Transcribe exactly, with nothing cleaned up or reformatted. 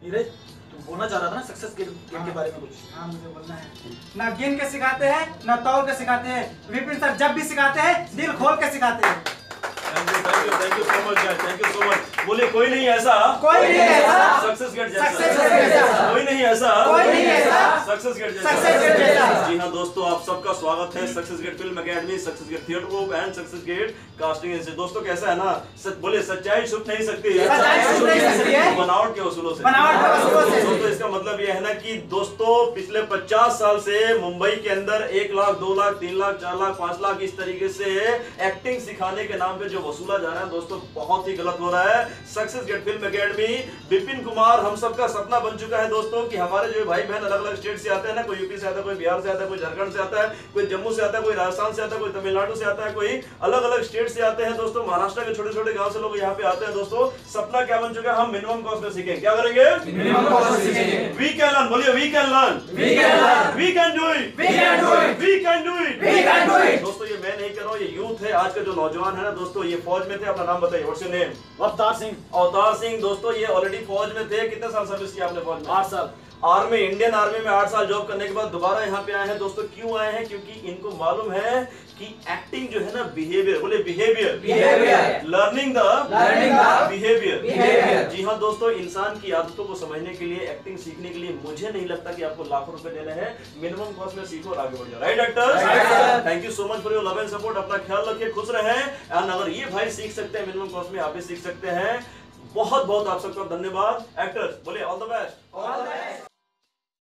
नीरज तू बोलना चाह रहा था ना सक्सेस गेम गेम के बारे में कुछ? हाँ मुझे बोलना है। ना गिन के सिखाते हैं ना तौल के सिखाते हैं, विपिन सर जब भी सिखाते हैं दिल खोल के सिखाते हैं। Thank you thank you thank you so much guys, thank you so much. बोले कोई नहीं ऐसा, कोई नहीं ऐसा सक्सेस गेट जैसा, सक्सेस गेट जैसा, कोई नहीं ऐसा, कोई नहीं ऐसा सक्सेस गेट जैसा, सक्सेस गेट जैसा। जी हाँ दोस्तों, आप सबका स्वागत है Success Gate Film Academy, Success Gate Theatre Group and Success Gate Casting Agency. दोस्तों कैसा है ना, सच बोले सच्चाई छुप नहीं सकती है, सच्चाई छुप नहीं सकती है बनावट के वसूलों से, बनावट के वसूलों से। दोस्तों इसका मतलब ये है ना कि दोस्तों पिछले पचास साल से मुंबई के अंदर एक लाख दो लाख तीन लाख चार लाख पांच लाख इस तरीके से एक्टिंग सिखाने के नाम पे जो वसूला जा रहा है दोस्तों बहुत ही गलत हो रहा है। Success Gate Film Academy, Vipin Kumar हम सबका सपना बन चुका है दोस्तों कि हमारे जो भाई बहन अलग अलग स्टेट से आते हैं ना, कोई यूपी से आता है, कोई बिहार से आता है, कोई झारखंड से आता है, कोई जम्मू से आता है, कोई राजस्थान से आता है, कोई तमिलनाडु से आता है, कोई अलग अलग स्टेट से आते हैं दोस्तों, महाराष्ट्र के छोटे छोटे गांव से लोग यहाँ पे आते हैं दोस्तों। सपना क्या बन चुका है, हम मिनिमम कॉस्ट में सीखेंगे। क्या करेंगे? मिनिमम कॉस्ट सीखेंगे। वी कैन लर्न, बोलिए we can learn, we can learn, we can do it, we can do it, we can do it, we can do it. दोस्तों ये मैं नहीं कर रहा हूँ, ये यूथ है, आज का जो नौजवान है ना दोस्तों, ये फौज में थे। अपना नाम बताइए, what's your name? Avtar Singh. Avtar Singh दोस्तों ये ऑलरेडी फौज में थे। कितने साल सर्विस किया आपने फौज में? आठ साल। आर्मी, इंडियन आर्मी में आठ साल जॉब करने के बाद दोबारा यहाँ पे आए हैं दोस्तों। क्यों आए हैं? क्योंकि इनको मालूम है कि एक्टिंग जो है ना बिहेवियर, बोले behaviour, behaviour, learning the learning the behaviour, behaviour. जी हाँ दोस्तों, इंसान की आदतों को समझने के लिए, एक्टिंग सीखने के लिए मुझे नहीं लगता कि आपको लाखों रुपए देने हैं। मिनिमम कॉस्ट में सीखो और आगे बढ़ जाओ। Right actors? Thank you so much for your love and support. अपना ख्याल रखिए, खुश रहें। एंड अगर ये भाई सीख सकते हैं मिनिमम कॉस्ट में, आप भी सीख सकते हैं। बहुत बहुत आप सबका धन्यवाद। एक्टर्स बोले all the best. All the best.